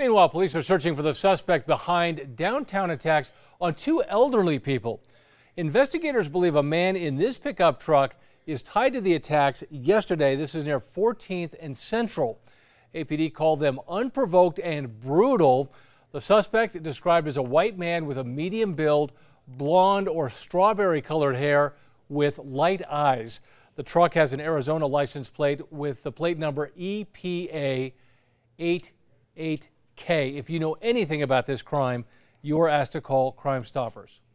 Meanwhile, police are searching for the suspect behind downtown attacks on two elderly people. Investigators believe a man in this pickup truck is tied to the attacks yesterday. This is near 14th and Central. APD called them unprovoked and brutal. The suspect described as a white man with a medium build, blonde or strawberry colored hair with light eyes. The truck has an Arizona license plate with the plate number EPA 88K. If you know anything about this crime, you are asked to call Crime Stoppers.